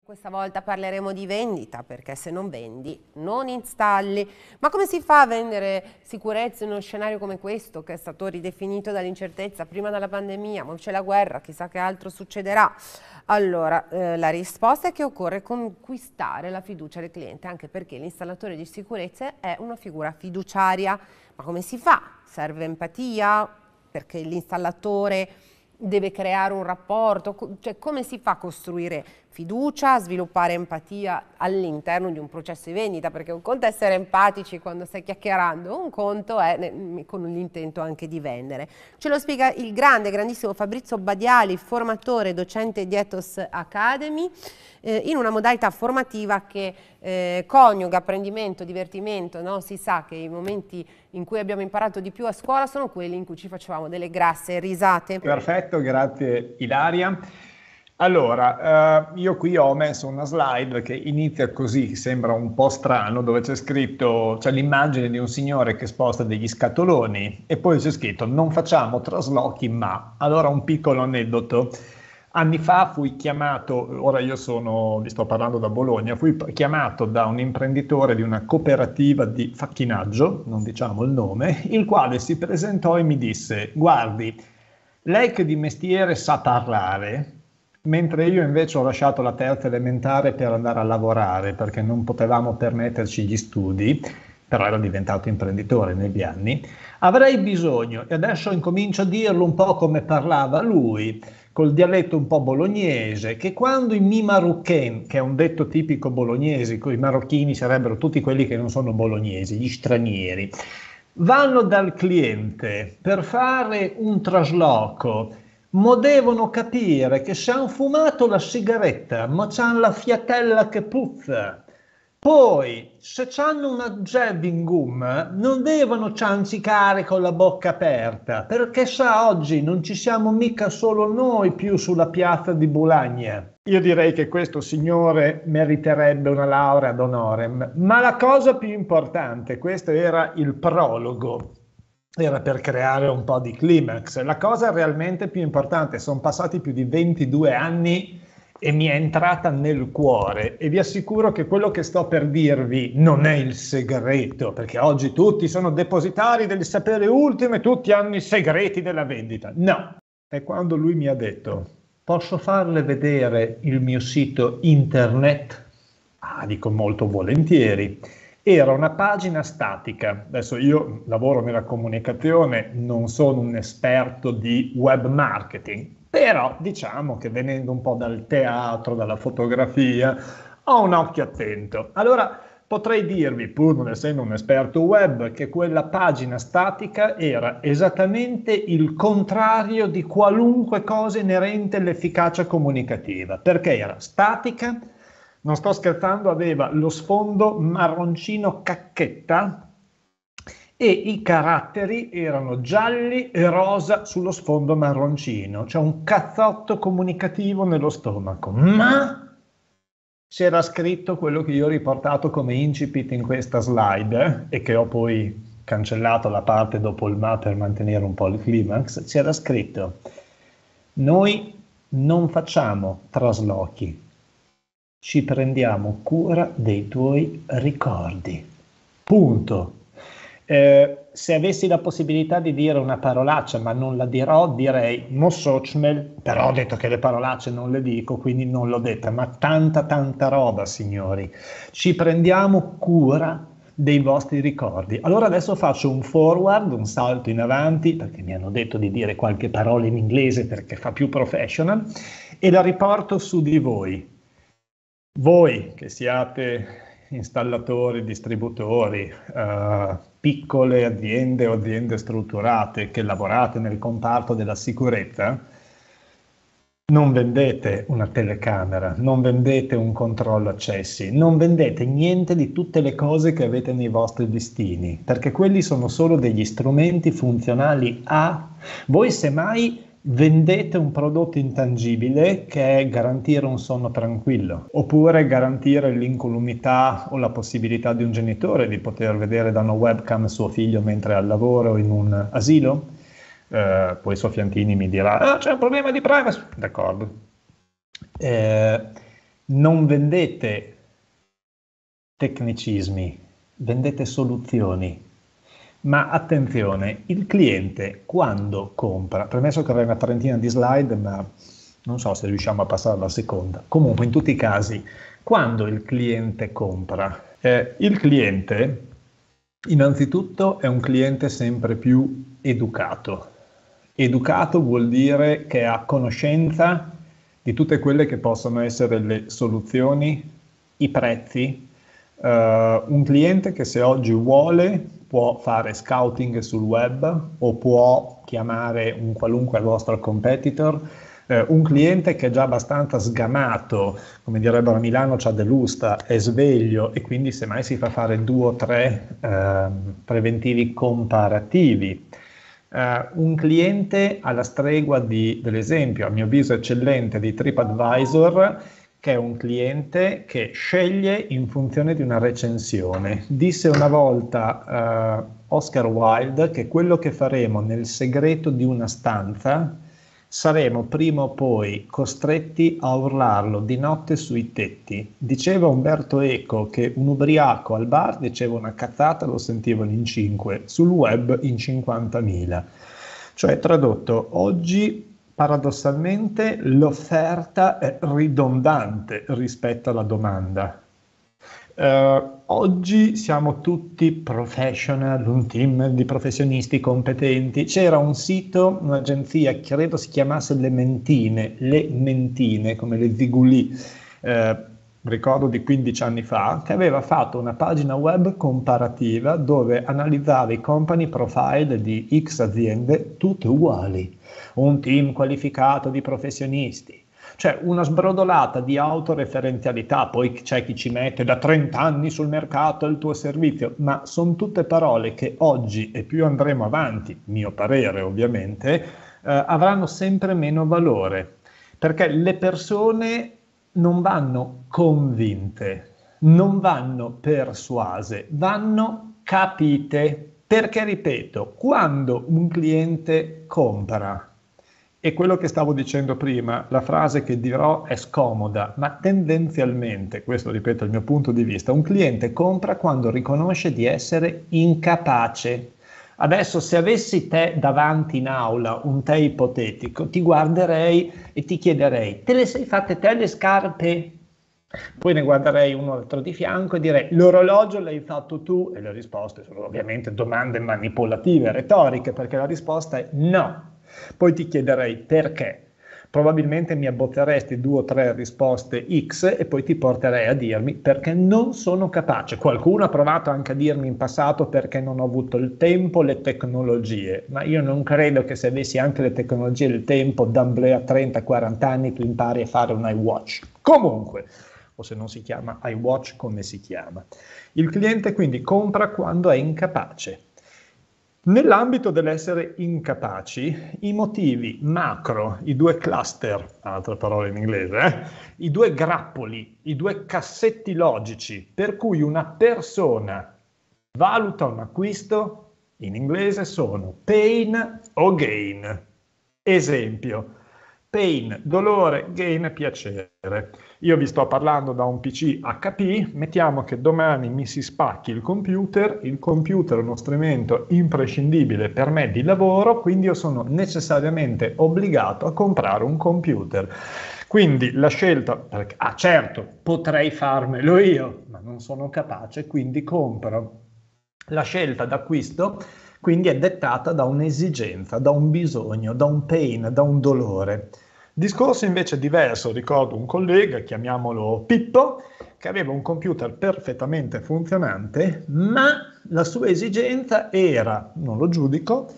Questa volta parleremo di vendita, perché se non vendi non installi. Ma come si fa a vendere sicurezza in uno scenario come questo, che è stato ridefinito dall'incertezza prima della pandemia, poi c'è la guerra, chissà che altro succederà? Allora, la risposta è che occorre conquistare la fiducia del cliente, anche perché l'installatore di sicurezza è una figura fiduciaria. Ma come si fa? Serve empatia, perché l'installatore deve creare un rapporto, cioè come si fa a costruire fiducia, sviluppare empatia all'interno di un processo di vendita, perché un conto è essere empatici quando stai chiacchierando, un conto è con l'intento anche di vendere. Ce lo spiega il grandissimo Fabrizio Badiali, formatore, docente di Ethos Academy, in una modalità formativa che coniuga apprendimento, divertimento, no? Si sa che i momenti in cui abbiamo imparato di più a scuola sono quelli in cui ci facevamo delle grasse risate. Perfetto, grazie Ilaria. Allora, io qui ho messo una slide che inizia così, sembra un po' strano, dove c'è scritto, c'è l'immagine di un signore che sposta degli scatoloni e poi c'è scritto non facciamo traslochi ma. Allora un piccolo aneddoto. Anni fa fui chiamato, ora vi sto parlando da Bologna, fui chiamato da un imprenditore di una cooperativa di facchinaggio, non diciamo il nome, il quale si presentò e mi disse: guardi, lei che di mestiere sa parlare, mentre io invece ho lasciato la terza elementare per andare a lavorare perché non potevamo permetterci gli studi, però ero diventato imprenditore negli anni, avrei bisogno, e adesso incomincio a dirlo un po' come parlava lui, col dialetto un po' bolognese, che quando i mi marocchin, che è un detto tipico bolognese, i marocchini sarebbero tutti quelli che non sono bolognesi, gli stranieri, vanno dal cliente per fare un trasloco, ma devono capire che se hanno fumato la sigaretta, ma c'hanno la fiatella che puzza. Poi, se hanno una chewing gum, non devono ciancicare con la bocca aperta, perché sa, oggi non ci siamo mica solo noi più sulla piazza di Bulagna. Io direi che questo signore meriterebbe una laurea ad honorem, ma la cosa più importante, questo era il prologo, era per creare un po' di climax. La cosa realmente più importante, sono passati più di 22 anni e mi è entrata nel cuore e vi assicuro che quello che sto per dirvi non è il segreto, perché oggi tutti sono depositari del sapere ultimo e tutti hanno i segreti della vendita. No, è quando lui mi ha detto: posso farle vedere il mio sito internet? Ah, dico molto volentieri. Era una pagina statica. Adesso io lavoro nella comunicazione, non sono un esperto di web marketing, però diciamo che venendo un po' dal teatro, dalla fotografia, ho un occhio attento. Allora potrei dirvi, pur non essendo un esperto web, che quella pagina statica era esattamente il contrario di qualunque cosa inerente all'efficacia comunicativa, perché era statica. Non sto scherzando, aveva lo sfondo marroncino cacchetta e i caratteri erano gialli e rosa sullo sfondo marroncino. C'è un cazzotto comunicativo nello stomaco. Ma c'era scritto quello che io ho riportato come incipit in questa slide e che ho poi cancellato la parte dopo il ma per mantenere un po' il climax. C'era scritto: noi non facciamo traslochi, ci prendiamo cura dei tuoi ricordi. Punto. Se avessi la possibilità di dire una parolaccia, ma non la dirò, direi Mosocmel, però ho detto che le parolacce non le dico, quindi non l'ho detta, ma tanta roba, signori. Ci prendiamo cura dei vostri ricordi. Allora adesso faccio un forward, un salto in avanti, perché mi hanno detto di dire qualche parola in inglese perché fa più professional, e la riporto su di voi. Voi che siate installatori, distributori, piccole aziende o aziende strutturate che lavorate nel comparto della sicurezza, non vendete una telecamera, non vendete un controllo accessi, non vendete niente di tutte le cose che avete nei vostri listini, perché quelli sono solo degli strumenti funzionali a voi. Semmai vendete un prodotto intangibile che è garantire un sonno tranquillo, oppure garantire l'incolumità o la possibilità di un genitore di poter vedere da una webcam suo figlio mentre è al lavoro in un asilo. Poi Sofiantini mi dirà: c'è un problema di privacy. D'accordo. Non vendete tecnicismi, vendete soluzioni. Ma attenzione, il cliente quando compra, premesso che avrei una trentina di slide, ma non so se riusciamo a passare alla seconda. Comunque, in tutti i casi, quando il cliente compra, il cliente innanzitutto è un cliente sempre più educato. Educato vuol dire che ha conoscenza di tutte quelle che possono essere le soluzioni, i prezzi. Un cliente che se oggi vuole può fare scouting sul web o può chiamare un qualunque vostro competitor. Un cliente che è già abbastanza sgamato, come direbbero a Milano, c'ha delusta, è sveglio e quindi semmai si fa fare 2 o 3 preventivi comparativi. Un cliente alla stregua dell'esempio, a mio avviso eccellente, di TripAdvisor, che è un cliente che sceglie in funzione di una recensione. Disse una volta Oscar Wilde che quello che faremo nel segreto di una stanza saremo prima o poi costretti a urlarlo di notte sui tetti. Diceva Umberto Eco che un ubriaco al bar diceva una cazzata, lo sentivano in 5, sul web in 50.000. Cioè, tradotto, oggi paradossalmente l'offerta è ridondante rispetto alla domanda. Oggi siamo tutti professional, un team di professionisti competenti. C'era un sito, un'agenzia, credo si chiamasse Le Mentine, come le Zigulì, ricordo di 15 anni fa, che aveva fatto una pagina web comparativa dove analizzava i company profile di X aziende tutte uguali, un team qualificato di professionisti. Cioè una sbrodolata di autoreferenzialità, poi c'è chi ci mette da 30 anni sul mercato il tuo servizio, ma sono tutte parole che oggi e più andremo avanti, mio parere ovviamente, avranno sempre meno valore, perché le persone non vanno convinte, non vanno persuase, vanno capite, perché ripeto, quando un cliente compra, e quello che stavo dicendo prima, la frase che dirò è scomoda, ma tendenzialmente, questo ripeto è il mio punto di vista, un cliente compra quando riconosce di essere incapace. Adesso se avessi te davanti in aula, un te ipotetico, ti guarderei e ti chiederei, te le sei fatte te le scarpe? Poi ne guarderei uno altro di fianco e direi, l'orologio l'hai fatto tu? E le risposte sono ovviamente domande manipolative, retoriche, perché la risposta è no. Poi ti chiederei perché. Probabilmente mi abbozzeresti 2 o 3 risposte X e poi ti porterei a dirmi perché non sono capace. Qualcuno ha provato anche a dirmi in passato perché non ho avuto il tempo, le tecnologie, ma io non credo che se avessi anche le tecnologie e il tempo, d'amblè a 30-40 anni tu impari a fare un iWatch. Comunque, o se non si chiama iWatch, come si chiama? Il cliente quindi compra quando è incapace. Nell'ambito dell'essere incapaci, i motivi macro, i 2 cluster, altre parole in inglese, i 2 grappoli, i 2 cassetti logici per cui una persona valuta un acquisto, in inglese sono pain o gain. Esempio, pain, dolore, gain, piacere. Io vi sto parlando da un PC HP, mettiamo che domani mi si spacchi il computer è uno strumento imprescindibile per me di lavoro, quindi io sono necessariamente obbligato a comprare un computer. Quindi la scelta, certo, potrei farmelo io, ma non sono capace, quindi compro. La scelta d'acquisto quindi è dettata da un'esigenza, da un bisogno, da un pain, da un dolore. Discorso invece diverso, ricordo un collega, chiamiamolo Pippo, che aveva un computer perfettamente funzionante, ma la sua esigenza era, non lo giudico,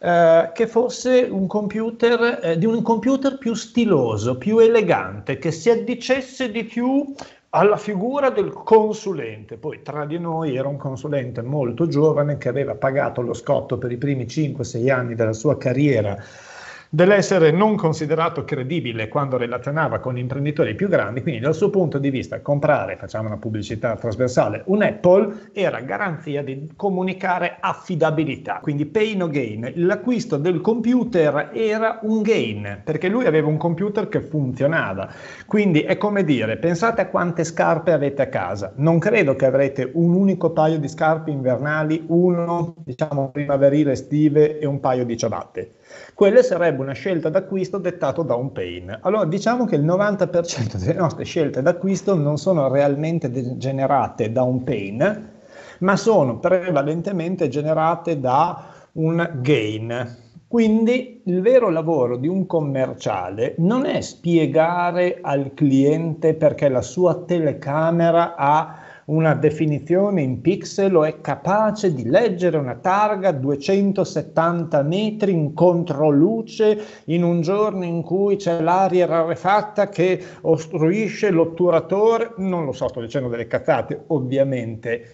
che fosse un computer, di un computer più stiloso, più elegante, che si addicesse di più alla figura del consulente. Poi tra di noi era un consulente molto giovane che aveva pagato lo scotto per i primi 5-6 anni della sua carriera dell'essere non considerato credibile quando relazionava con imprenditori più grandi, quindi dal suo punto di vista comprare, facciamo una pubblicità trasversale, un Apple era garanzia di comunicare affidabilità, quindi pay no gain. L'acquisto del computer era un gain, perché lui aveva un computer che funzionava, quindi è come dire, pensate a quante scarpe avete a casa, non credo che avrete un unico paio di scarpe invernali, uno diciamo primaverile estive e un paio di ciabatte. Quella sarebbe una scelta d'acquisto dettato da un pain. Allora diciamo che il 90% delle nostre scelte d'acquisto non sono realmente generate da un pain, ma sono prevalentemente generate da un gain. Quindi il vero lavoro di un commerciale non è spiegare al cliente perché la sua telecamera ha una definizione in pixel o è capace di leggere una targa a 270 metri in controluce in un giorno in cui c'è l'aria rarefatta che ostruisce l'otturatore. Non lo so, sto dicendo delle cazzate, ovviamente.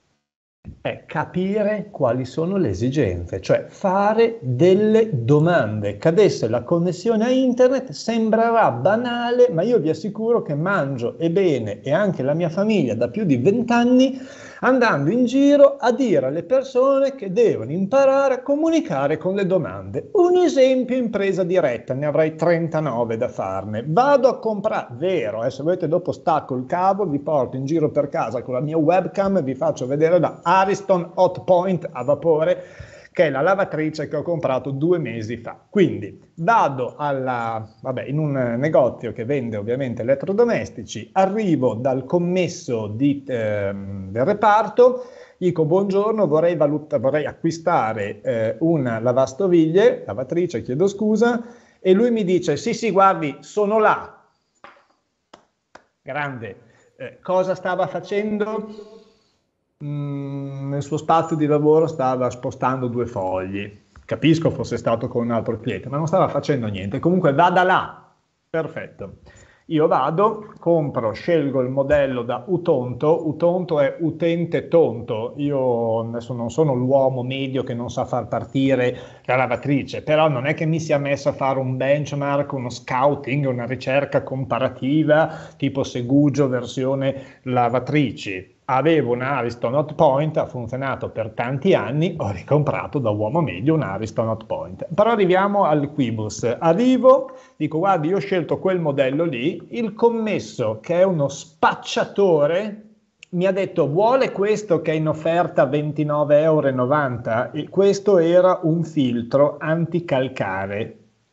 È capire quali sono le esigenze, cioè fare delle domande. Cadesse la connessione a internet sembrerà banale, ma io vi assicuro che mangio e bene e anche la mia famiglia da più di 20 anni andando in giro a dire alle persone che devono imparare a comunicare con le domande. Un esempio in presa diretta, ne avrei 39 da farne. Vado a comprare, vero, se volete dopo stacco il cavo, vi porto in giro per casa con la mia webcam e vi faccio vedere la Ariston Hot Point a vapore, che è la lavatrice che ho comprato 2 mesi fa. Quindi vado in un negozio che vende ovviamente elettrodomestici, arrivo dal commesso del reparto, dico buongiorno, vorrei acquistare una lavatrice, chiedo scusa, e lui mi dice sì, guardi, sono là. Grande. Cosa stava facendo? Nel suo spazio di lavoro stava spostando 2 fogli. Capisco fosse stato con un altro cliente, ma non stava facendo niente. Comunque vada là. Perfetto. Io vado, compro, scelgo il modello da Utonto. Utonto è utente tonto. Io adesso non sono l'uomo medio che non sa far partire la lavatrice, però non è che mi sia messo a fare un benchmark, uno scouting, una ricerca comparativa tipo Segugio versione lavatrici. Avevo un Ariston Hot Point, ha funzionato per tanti anni, ho ricomprato da uomo medio un Ariston Hot Point. Però arriviamo al quibus. Arrivo, dico guardi, io ho scelto quel modello lì, il commesso che è uno spacciatore mi ha detto vuole questo che è in offerta 29,90 €, e questo era un filtro anticalcare.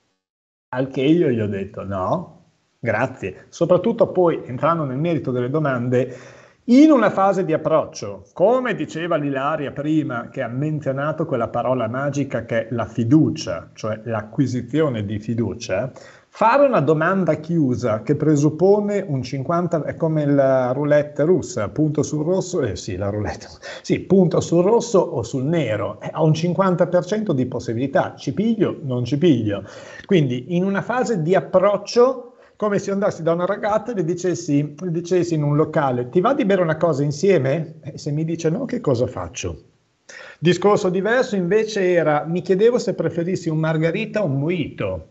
Al che io gli ho detto no, grazie. Soprattutto poi, entrando nel merito delle domande, in una fase di approccio, come diceva l'Ilaria prima, che ha menzionato quella parola magica che è la fiducia, cioè l'acquisizione di fiducia, fare una domanda chiusa che presuppone un 50, è come la roulette russa, punto sul rosso, la roulette, sì, punto sul rosso o sul nero, ha un 50% di possibilità, ci piglio, non ci piglio. Quindi in una fase di approccio, come se andassi da una ragazza e le dicessi in un locale, ti va di bere una cosa insieme? E se mi dice no, che cosa faccio? Discorso diverso invece era, mi chiedevo se preferissi un margarita o un mojito.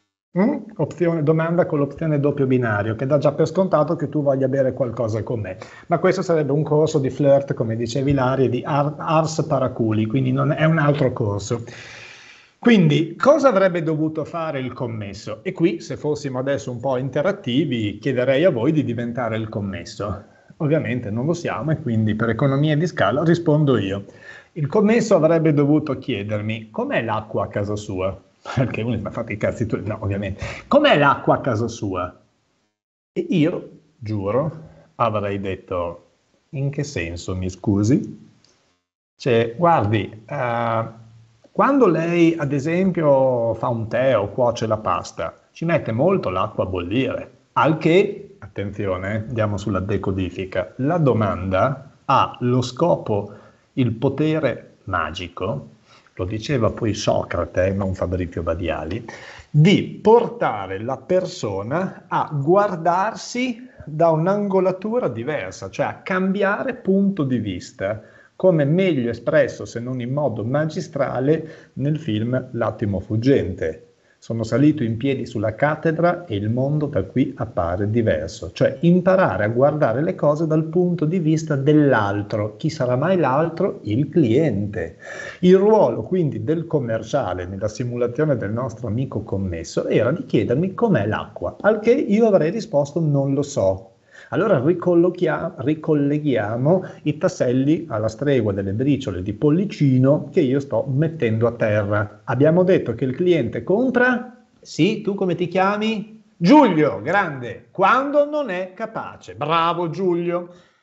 Domanda con l'opzione doppio binario, che dà già per scontato che tu voglia bere qualcosa con me. Ma questo sarebbe un corso di flirt, come diceva Ilaria, di Ars Paraculi, quindi non è un altro corso. Quindi, cosa avrebbe dovuto fare il commesso? E qui, se fossimo adesso un po' interattivi, chiederei a voi di diventare il commesso. Ovviamente non lo siamo e quindi per economia di scala rispondo io. Il commesso avrebbe dovuto chiedermi com'è l'acqua a casa sua? Perché uno mi ha fatto i cazzi tu, no, ovviamente. Com'è l'acqua a casa sua? E io, giuro, avrei detto, in che senso, mi scusi? Cioè, guardi, quando lei, ad esempio, fa un tè o cuoce la pasta, ci mette molto l'acqua a bollire, al che, attenzione, andiamo sulla decodifica, la domanda ha lo scopo, il potere magico, lo diceva poi Socrate, non Fabrizio Badiali, di portare la persona a guardarsi da un'angolatura diversa, cioè a cambiare punto di vista, come meglio espresso, se non in modo magistrale, nel film L'attimo fuggente. Sono salito in piedi sulla cattedra e il mondo da qui appare diverso. Cioè imparare a guardare le cose dal punto di vista dell'altro. Chi sarà mai l'altro? Il cliente. Il ruolo quindi del commerciale nella simulazione del nostro amico commesso era di chiedermi com'è l'acqua, al che io avrei risposto non lo so. Allora ricolleghiamo i tasselli alla stregua delle briciole di pollicino che io sto mettendo a terra. Abbiamo detto che il cliente compra? Sì, tu come ti chiami? Giulio, grande, quando non è capace. Bravo Giulio.